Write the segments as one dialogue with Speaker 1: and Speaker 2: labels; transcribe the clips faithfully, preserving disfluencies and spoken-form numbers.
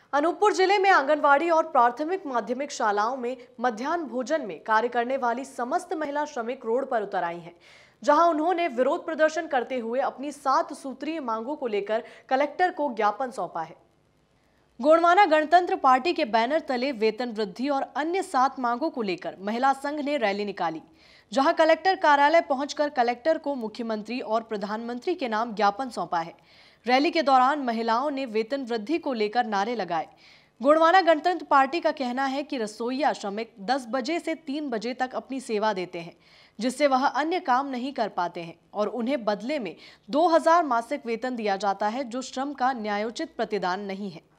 Speaker 1: अनूपपुर जिले में आंगनवाड़ी और प्राथमिक माध्यमिक शालाओं में मध्याह्न भोजन में कार्य करने वाली समस्त महिला श्रमिक रोड पर उतर आई हैं, जहां उन्होंने विरोध प्रदर्शन करते हुए अपनी सात सूत्रीय मांगों को लेकर कलेक्टर को ज्ञापन सौंपा है। गोंडवाना गणतंत्र पार्टी के बैनर तले वेतन वृद्धि और अन्य सात मांगों को लेकर महिला संघ ने रैली निकाली, जहां कलेक्टर कार्यालय पहुंचकर कलेक्टर को मुख्यमंत्री और प्रधानमंत्री के नाम ज्ञापन सौंपा है। रैली के दौरान महिलाओं ने वेतन वृद्धि को लेकर नारे लगाए। गोंडवाना गणतंत्र पार्टी का कहना है कि रसोईया श्रमिक दस बजे से तीन बजे तक अपनी सेवा देते हैं, जिससे वह अन्य काम नहीं कर पाते हैं और उन्हें बदले में दो हजार मासिक वेतन दिया जाता है, जो श्रम का न्यायोचित प्रतिदान नहीं है।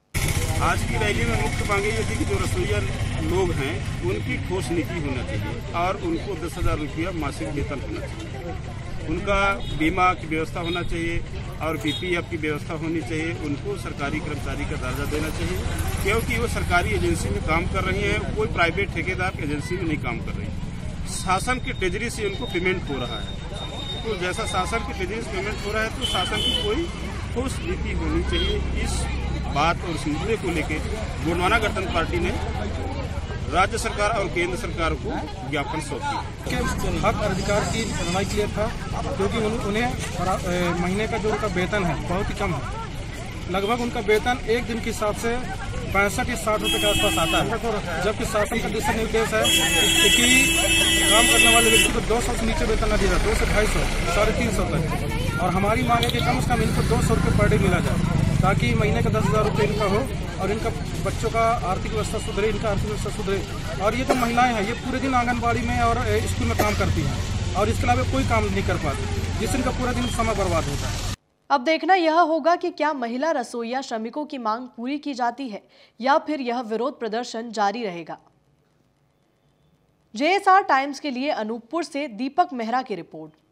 Speaker 2: आज की रैली में मुख्य मांगे ये थी कि जो रसोईया लोग हैं उनकी ठोस नीति होना चाहिए और उनको दस हजार रुपया मासिक वेतन होना चाहिए। उनका बीमा की व्यवस्था होना चाहिए और पीपीएफ की व्यवस्था होनी चाहिए। उनको सरकारी कर्मचारी का दर्जा देना चाहिए, क्योंकि वो सरकारी एजेंसी में काम कर रही हैं, कोई प्राइवेट ठेकेदार एजेंसी में नहीं काम कर रही। शासन की ट्रेजरी से उनको पेमेंट हो रहा है, तो जैसा शासन की ट्रेजरी से पेमेंट हो रहा है तो शासन की कोई ठोस नीति होनी चाहिए। इस बात और इस मुद्दे को लेकर गोंडवाना गणतंत्र पार्टी ने राज्य सरकार और केंद्र सरकार को ज्ञापन सौंपी।
Speaker 3: हक अधिकार की लड़ाई के लिए था, क्योंकि उन्हें महीने का जो उनका वेतन है बहुत ही कम है। लगभग उनका वेतन एक दिन के हिसाब से पैंसठ या साठ रुपए के आसपास आता है, जबकि शासन का दिशा निर्देश है कि काम करने वाले व्यक्ति को दो सौ से नीचे वेतन न दिया जाए, दो से ढाई सौ साढ़े तीन सौ तक। और हमारी मांग है कि कम से कम इनको दो सौ रुपये पर डे मिला जाए, ताकि महीने का दस हजार रुपये इनका हो और इनका बच्चों का आर्थिक व्यवस्था सुधरे, इनका आर्थिक व्यवस्था सुधरे। और ये जो महिलाएं हैं ये पूरे दिन आंगनबाड़ी में और स्कूल में काम करती हैं और इसके अलावा कोई काम नहीं कर पाती, जिससे इनका पूरा दिन समय बर्बाद होता है।
Speaker 1: अब देखना यह होगा कि क्या महिला रसोईया श्रमिकों की मांग पूरी की जाती है या फिर यह विरोध प्रदर्शन जारी रहेगा। जेएसआर टाइम्स के लिए अनूपपुर से दीपक मेहरा की रिपोर्ट।